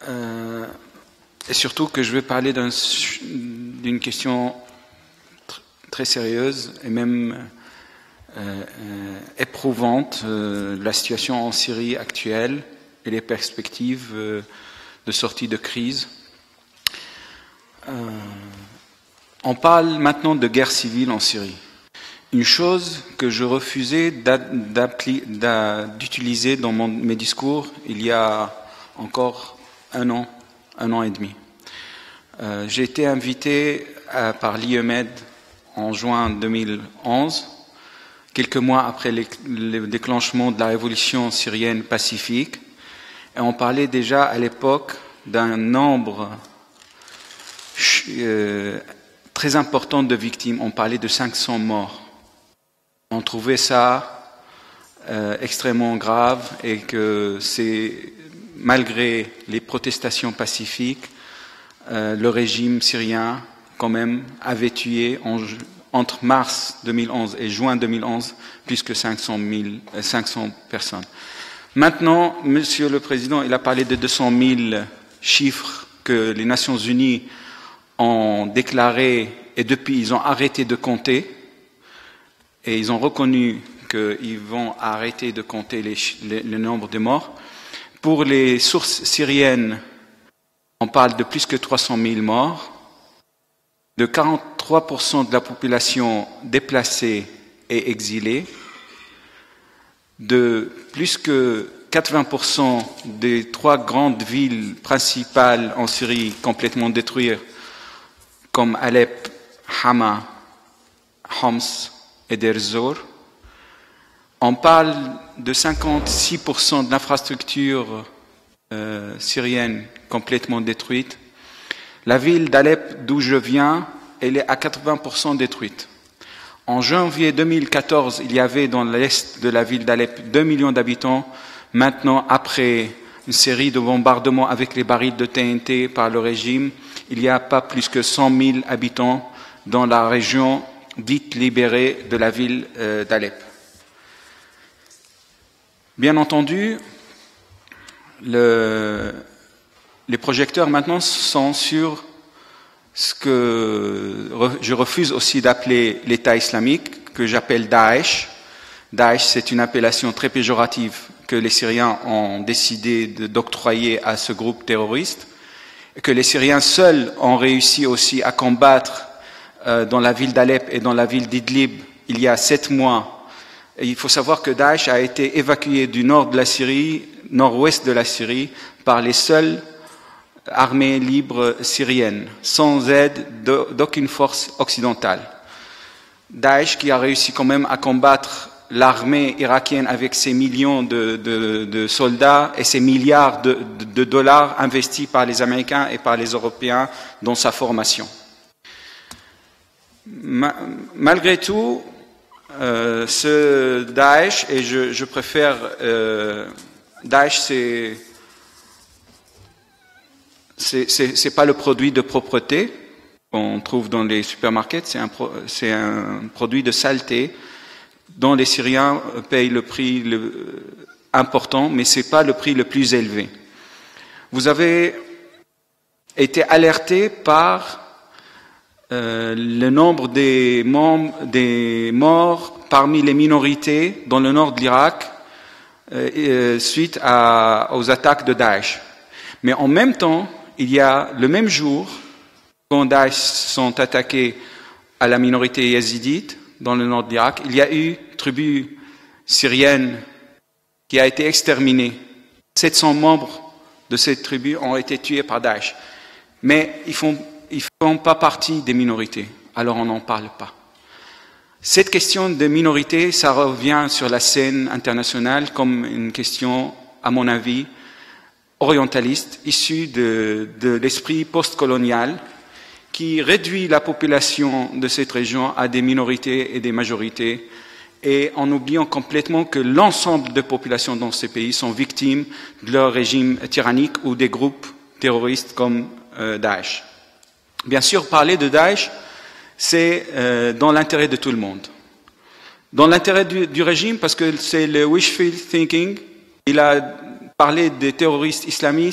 et surtout que je vais parler d'une question très sérieuse et même éprouvante, la situation en Syrie actuelle et les perspectives de sortie de crise. On parle maintenant de guerre civile en Syrie. Une chose que je refusais d'utiliser dans mes discours il y a encore un an et demi. J'ai été invité par l'IEMED en juin 2011, quelques mois après le déclenchement de la révolution syrienne pacifique, et on parlait déjà à l'époque d'un nombre très important de victimes. On parlait de 500 morts. On trouvait ça extrêmement grave et que c'est, malgré les protestations pacifiques, le régime syrien quand même avait tué entre mars 2011 et juin 2011 plus que 500 personnes. Maintenant, Monsieur le Président, il a parlé de 200 000 chiffres que les Nations Unies ont déclarés et depuis ils ont arrêté de compter et ils ont reconnu qu'ils vont arrêter de compter le nombre de morts. Pour les sources syriennes, on parle de plus que 300 000 morts, de 43% de la population déplacée et exilée, de plus que 80% des 3 grandes villes principales en Syrie complètement détruites, comme Alep, Hama, Homs et Deir ez-Zor. On parle de 56% de l'infrastructure syrienne complètement détruite. La ville d'Alep, d'où je viens, elle est à 80% détruite. En janvier 2014, il y avait dans l'est de la ville d'Alep 2 millions d'habitants. Maintenant, après une série de bombardements avec les barils de TNT par le régime, il n'y a pas plus que 100 000 habitants dans la région dite libérée de la ville d'Alep. Bien entendu, les projecteurs maintenant sont sur ce que je refuse aussi d'appeler l'État islamique, que j'appelle Daesh. Daesh, c'est une appellation très péjorative que les Syriens ont décidé d'octroyer à ce groupe terroriste, et que les Syriens seuls ont réussi aussi à combattre dans la ville d'Alep et dans la ville d'Idlib il y a 7 mois. Et il faut savoir que Daesh a été évacué du nord de la Syrie, nord-ouest de la Syrie, par les seules armées libres syriennes, sans aide d'aucune force occidentale. Daesh qui a réussi quand même à combattre l'armée irakienne avec ses millions de soldats et ses milliards de dollars investis par les Américains et par les Européens dans sa formation. Malgré tout, ce Daesh, et je préfère Daesh, c'est pas le produit de propreté qu'on trouve dans les supermarkets, c'est un produit de saleté dont les Syriens payent le prix important, mais c'est pas le prix le plus élevé. Vous avez été alerté par le nombre des morts parmi les minorités dans le nord de l'Irak suite aux attaques de Daesh. Mais en même temps, il y a le même jour, quand Daesh sont attaqués à la minorité yazidite dans le nord de l'Irak, il y a eu une tribu syrienne qui a été exterminée. 700 membres de cette tribu ont été tués par Daesh. Mais ils font pas partie des minorités, alors on n'en parle pas. Cette question des minorités, ça revient sur la scène internationale comme une question, à mon avis, orientaliste, issue de l'esprit postcolonial, qui réduit la population de cette région à des minorités et des majorités, et en oubliant complètement que l'ensemble des populations dans ces pays sont victimes de leur régime tyrannique ou des groupes terroristes comme Daesh. Bien sûr, parler de Daesh, c'est dans l'intérêt de tout le monde. Dans l'intérêt du régime, parce que c'est le wishful thinking. Il a parlé des terroristes islamistes,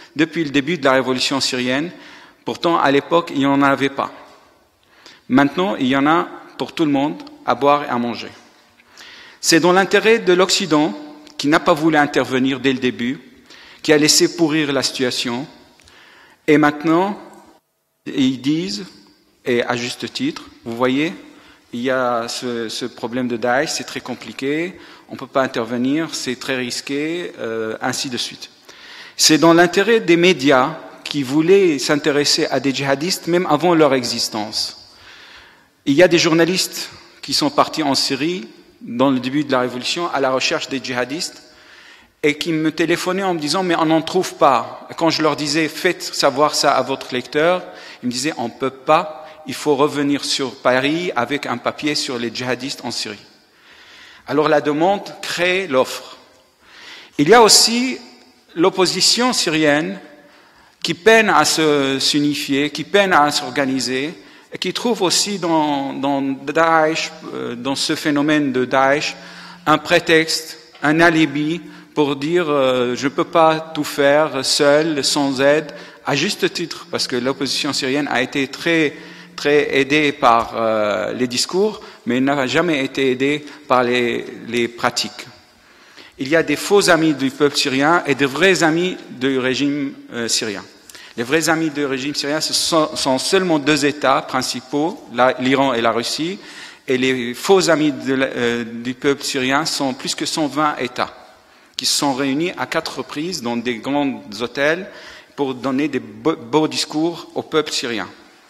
depuis le début de la révolution syrienne. Pourtant, à l'époque, il n'y en avait pas. Maintenant, il y en a pour tout le monde à boire et à manger. C'est dans l'intérêt de l'Occident, qui n'a pas voulu intervenir dès le début, qui a laissé pourrir la situation. Et maintenant, ils disent, et à juste titre, vous voyez, il y a ce problème de Daesh, c'est très compliqué, on ne peut pas intervenir, c'est très risqué, ainsi de suite. C'est dans l'intérêt des médias qui voulaient s'intéresser à des djihadistes même avant leur existence. Il y a des journalistes qui sont partis en Syrie dans le début de la révolution à la recherche des djihadistes et qui me téléphonaient en me disant « mais on n'en trouve pas ». Quand je leur disais « faites savoir ça à votre lecteur », ils me disaient « on ne peut pas, il faut revenir sur Paris avec un papier sur les djihadistes en Syrie ». Alors la demande crée l'offre. Il y a aussi l'opposition syrienne qui peine à s'unifier, qui peine à s'organiser, et qui trouve aussi dans Daesh, dans ce phénomène de Daesh, un prétexte, un alibi pour dire je ne peux pas tout faire seul, sans aide, à juste titre, parce que l'opposition syrienne a été très aidée par les discours, mais n'a jamais été aidée par les pratiques. Il y a des faux amis du peuple syrien et de vrais amis du régime syrien. Les vrais amis du régime syrien, ce sont seulement deux États principaux, l'Iran et la Russie, et les faux amis du peuple syrien sont plus que 120 États, qui se sont réunis à 4 reprises dans des grands hôtels pour donner des beaux discours au peuple syrien.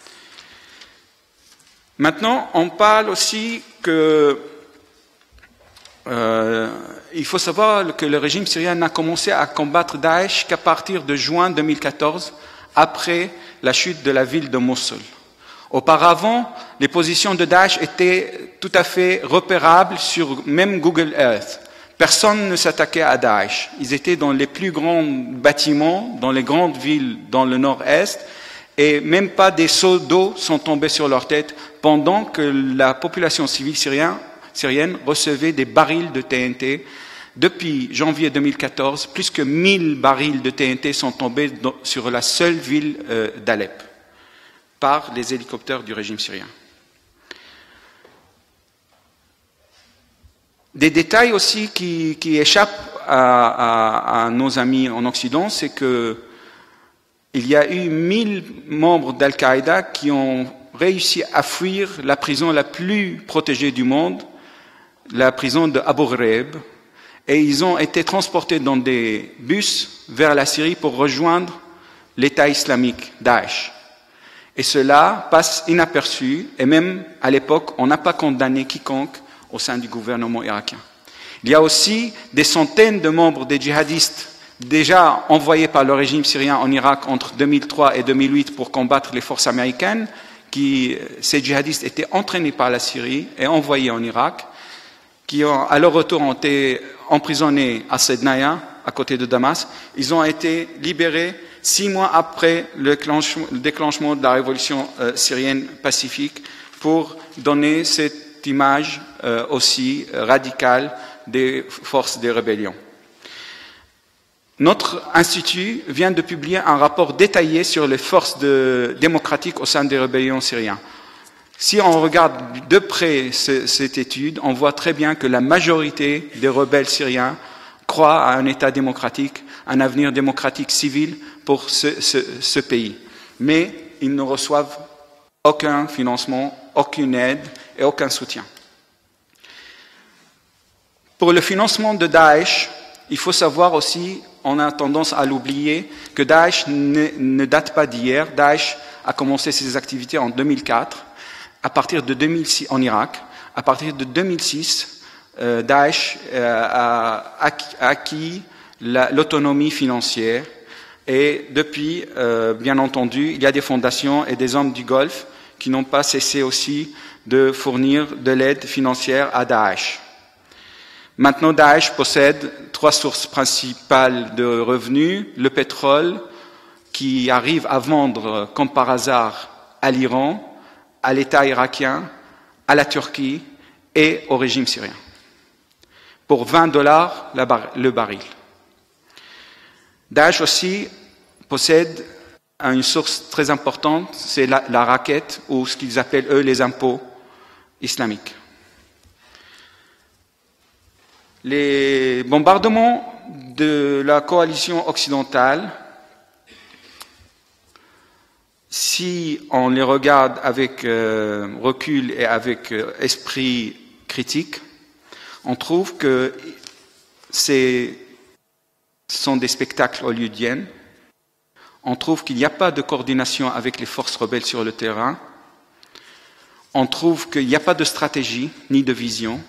Maintenant, on parle aussi que il faut savoir que le régime syrien n'a commencé à combattre Daesh qu'à partir de juin 2014, après la chute de la ville de Mossoul. Auparavant, les positions de Daesh étaient tout à fait repérables sur même Google Earth. Personne ne s'attaquait à Daesh. Ils étaient dans les plus grands bâtiments, dans les grandes villes dans le nord-est, et même pas des seaux d'eau sont tombés sur leur tête pendant que la population civile syrienne recevait des barils de TNT. Depuis janvier 2014, plus que 1000 barils de TNT sont tombés sur la seule ville d'Alep par les hélicoptères du régime syrien. Des détails aussi qui échappent à nos amis en Occident, c'est qu'il y a eu 1000 membres d'Al-Qaïda qui ont réussi à fuir la prison la plus protégée du monde, la prison de Abu Ghraib, et ils ont été transportés dans des bus vers la Syrie pour rejoindre l'État islamique, Daesh. Et cela passe inaperçu, et même à l'époque, on n'a pas condamné quiconque au sein du gouvernement irakien. Il y a aussi des centaines de membres des djihadistes déjà envoyés par le régime syrien en Irak entre 2003 et 2008 pour combattre les forces américaines, ces djihadistes étaient entraînés par la Syrie et envoyés en Irak, qui à leur retour ont été emprisonnés à Sednaya, à côté de Damas. Ils ont été libérés 6 mois après le déclenchement de la révolution syrienne pacifique pour donner cette image aussi radicale des forces de rébellion. Notre institut vient de publier un rapport détaillé sur les forces démocratiques au sein des rébellions syriennes. Si on regarde de près cette étude, on voit très bien que la majorité des rebelles syriens croient à un État démocratique, un avenir démocratique civil pour ce pays. Mais ils ne reçoivent aucun financement, aucune aide et aucun soutien. Pour le financement de Daesh, il faut savoir aussi, on a tendance à l'oublier, que Daesh ne date pas d'hier. Daesh a commencé ses activités en 2004. À partir de 2006, en Irak, à partir de 2006, Daesh a acquis l'autonomie financière et depuis, bien entendu, il y a des fondations et des hommes du Golfe qui n'ont pas cessé aussi de fournir de l'aide financière à Daesh. Maintenant, Daesh possède 3 sources principales de revenus, le pétrole qui arrive à vendre comme par hasard à l'Iran, à l'État irakien, à la Turquie et au régime syrien, pour $20 le baril. Daesh aussi possèdent une source très importante, c'est la raquette, ou ce qu'ils appellent, eux, les impôts islamiques. Les bombardements de la coalition occidentale, si on les regarde avec recul et avec esprit critique, on trouve que ce sont des spectacles hollywoodiens. On trouve qu'il n'y a pas de coordination avec les forces rebelles sur le terrain. On trouve qu'il n'y a pas de stratégie ni de vision.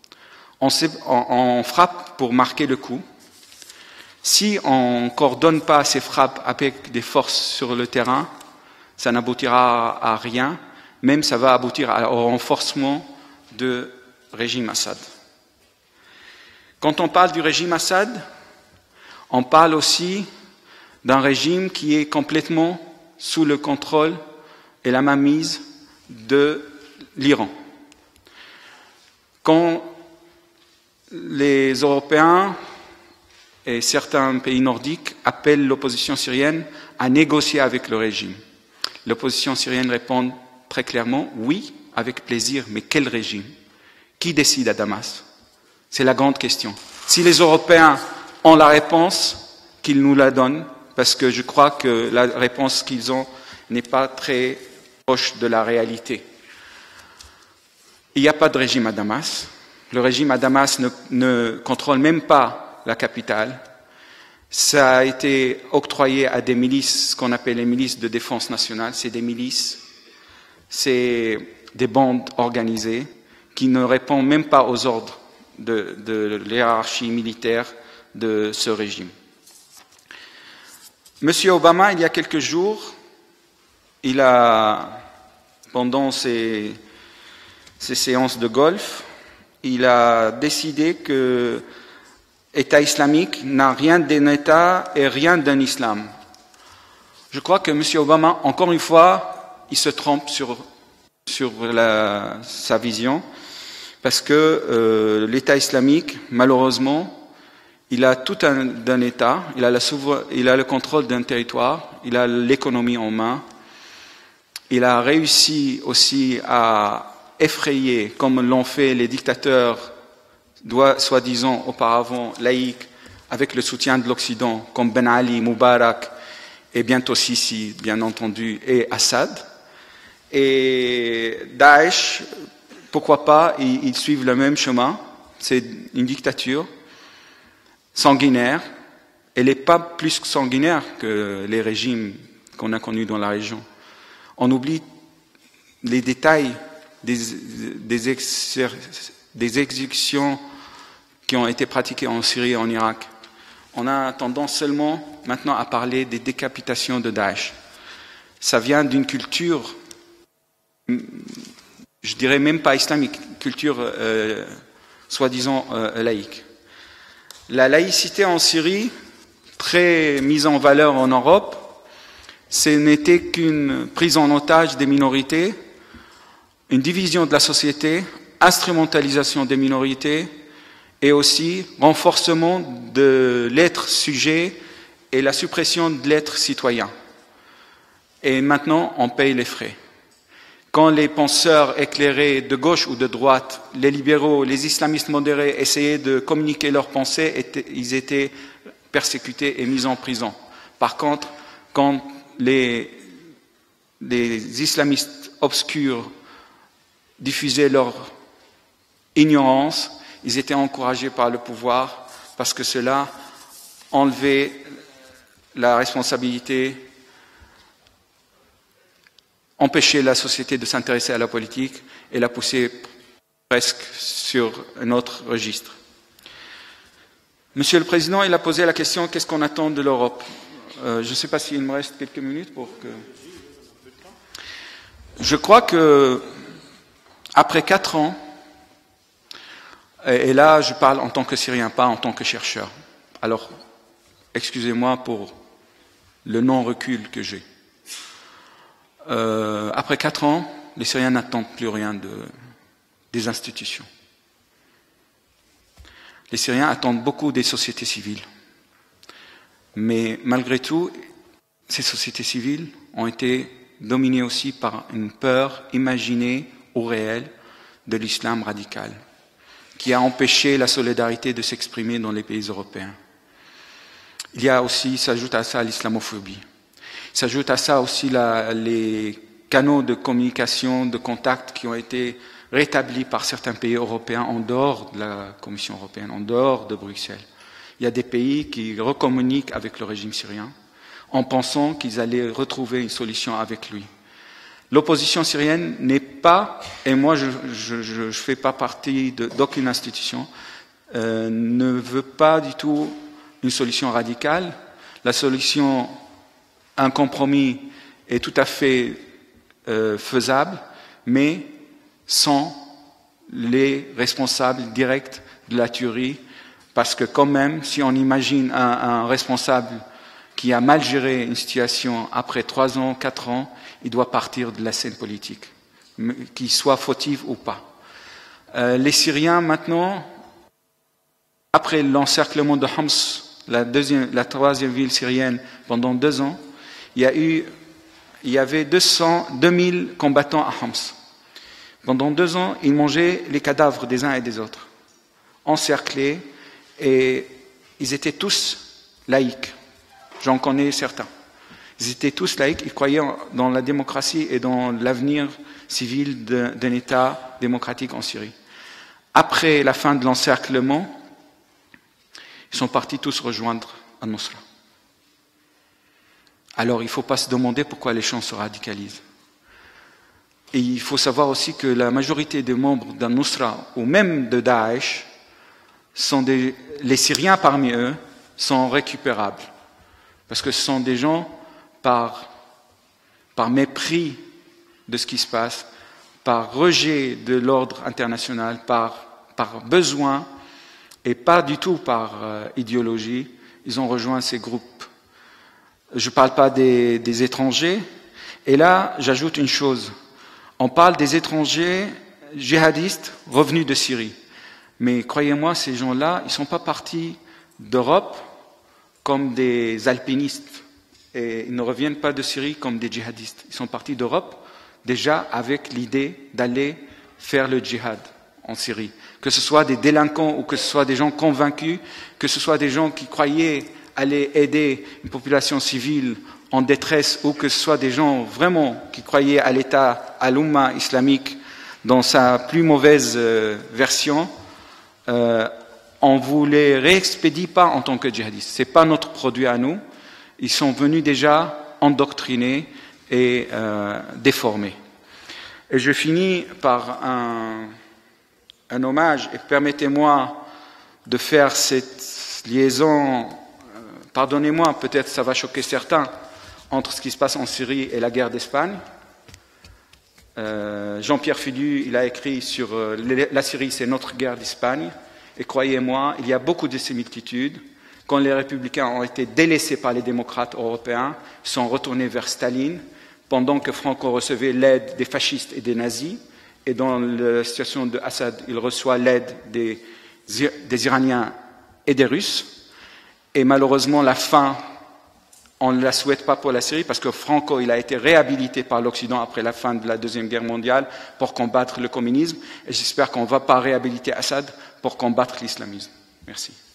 On frappe pour marquer le coup. Si on ne coordonne pas ces frappes avec des forces sur le terrain, ça n'aboutira à rien, même ça va aboutir au renforcement du régime Assad. Quand on parle du régime Assad, on parle aussi d'un régime qui est complètement sous le contrôle et la mainmise de l'Iran. Quand les Européens et certains pays nordiques appellent l'opposition syrienne à négocier avec le régime, l'opposition syrienne répond très clairement « oui, avec plaisir, mais quel régime? Qui décide à Damas ?» C'est la grande question. Si les Européens ont la réponse, qu'ils nous la donnent, parce que je crois que la réponse qu'ils ont n'est pas très proche de la réalité. Il n'y a pas de régime à Damas. Le régime à Damas ne contrôle même pas la capitale. Ça a été octroyé à des milices, ce qu'on appelle les milices de défense nationale. C'est des milices, c'est des bandes organisées qui ne répondent même pas aux ordres de l'hiérarchie militaire de ce régime. Monsieur Obama, il y a quelques jours, il a, pendant ses séances de golf, il a décidé que l'État islamique n'a rien d'un État et rien d'un islam. Je crois que M. Obama, encore une fois, il se trompe sur sa vision, parce que l'État islamique, malheureusement, il a tout d'un État, il a le contrôle d'un territoire, il a l'économie en main, il a réussi aussi à effrayer, comme l'ont fait les dictateurs, soi-disant auparavant laïcs, avec le soutien de l'Occident, comme Ben Ali, Moubarak, et bientôt Sisi, bien entendu, et Assad. Et Daesh, pourquoi pas, ils suivent le même chemin, c'est une dictature sanguinaire. Elle n'est pas plus sanguinaire que les régimes qu'on a connus dans la région. On oublie les détails des exécutions qui ont été pratiquées en Syrie et en Irak. On a tendance seulement maintenant à parler des décapitations de Daesh. Ça vient d'une culture, je dirais même pas islamique, culture soi-disant laïque. La laïcité en Syrie, très mise en valeur en Europe, ce n'était qu'une prise en otage des minorités, une division de la société, instrumentalisation des minorités et aussi renforcement de l'être sujet et la suppression de l'être citoyen. Et maintenant, on paye les frais. Quand les penseurs éclairés de gauche ou de droite, les libéraux, les islamistes modérés essayaient de communiquer leurs pensées, ils étaient persécutés et mis en prison. Par contre, quand les islamistes obscurs diffusaient leur ignorance, ils étaient encouragés par le pouvoir parce que cela enlevait la responsabilité, empêchait la société de s'intéresser à la politique et la poussait presque sur un autre registre. Monsieur le Président, il a posé la question « Qu'est-ce qu'on attend de l'Europe ?» Je ne sais pas s'il me reste quelques minutes pour que... Je crois que après 4 ans, et là je parle en tant que Syrien, pas en tant que chercheur, alors excusez-moi pour le non-recul que j'ai. Après 4 ans, les Syriens n'attendent plus rien des institutions. Les Syriens attendent beaucoup des sociétés civiles. Mais malgré tout, ces sociétés civiles ont été dominées aussi par une peur imaginée ou réelle de l'islam radical, qui a empêché la solidarité de s'exprimer dans les pays européens. Il y a aussi, s'ajoute à ça l'islamophobie. S'ajoute à ça aussi les canaux de communication, de contact qui ont été rétablis par certains pays européens en dehors de la Commission européenne, en dehors de Bruxelles. Il y a des pays qui recommuniquent avec le régime syrien en pensant qu'ils allaient retrouver une solution avec lui. L'opposition syrienne n'est pas, et moi je fais pas partie d'aucune institution, ne veut pas du tout une solution radicale. La solution, un compromis est tout à fait faisable, mais sans les responsables directs de la tuerie, parce que quand même, si on imagine un responsable qui a mal géré une situation après 3 ans, 4 ans, il doit partir de la scène politique, qu'il soit fautif ou pas. Les Syriens maintenant, après l'encerclement de Homs, la troisième ville syrienne, pendant 2 ans, il y avait 2000 combattants à Homs. Pendant 2 ans, ils mangeaient les cadavres des uns et des autres, encerclés, et ils étaient tous laïcs. J'en connais certains. Ils étaient tous laïcs, ils croyaient dans la démocratie et dans l'avenir civil d'un État démocratique en Syrie. Après la fin de l'encerclement, ils sont partis tous rejoindre Al-Nusra. Alors il ne faut pas se demander pourquoi les gens se radicalisent. Et il faut savoir aussi que la majorité des membres d'Al-Nusra, ou même de Daesh, les Syriens parmi eux, sont récupérables. Parce que ce sont des gens, par mépris de ce qui se passe, par rejet de l'ordre international, par besoin, et pas du tout par idéologie, ils ont rejoint ces groupes. Je ne parle pas des étrangers. Et là, j'ajoute une chose. On parle des étrangers djihadistes revenus de Syrie. Mais croyez-moi, ces gens-là, ils ne sont pas partis d'Europe comme des alpinistes. Et ils ne reviennent pas de Syrie comme des djihadistes. Ils sont partis d'Europe déjà avec l'idée d'aller faire le djihad en Syrie. Que ce soit des délinquants ou que ce soit des gens convaincus, que ce soit des gens qui croyaient aller aider une population civile en détresse, ou que ce soit des gens vraiment qui croyaient à l'État, à l'Oumma islamique dans sa plus mauvaise version, on ne vous les réexpédie pas en tant que djihadistes. Ce n'est pas notre produit à nous. Ils sont venus déjà endoctrinés et déformés. Et je finis par un hommage, et permettez-moi de faire cette liaison, pardonnez-moi, peut-être ça va choquer certains, entre ce qui se passe en Syrie et la guerre d'Espagne. Jean-Pierre Fidu, il a écrit sur la Syrie, c'est notre guerre d'Espagne. Et croyez-moi, il y a beaucoup de similitudes. Quand les républicains ont été délaissés par les démocrates européens, ils sont retournés vers Staline, pendant que Franco recevait l'aide des fascistes et des nazis. Et dans la situation de Assad, il reçoit l'aide des Iraniens et des Russes. Et malheureusement, la fin, on ne la souhaite pas pour la Syrie, parce que Franco, il a été réhabilité par l'Occident après la fin de la Deuxième Guerre mondiale pour combattre le communisme. Et j'espère qu'on ne va pas réhabiliter Assad pour combattre l'islamisme. Merci.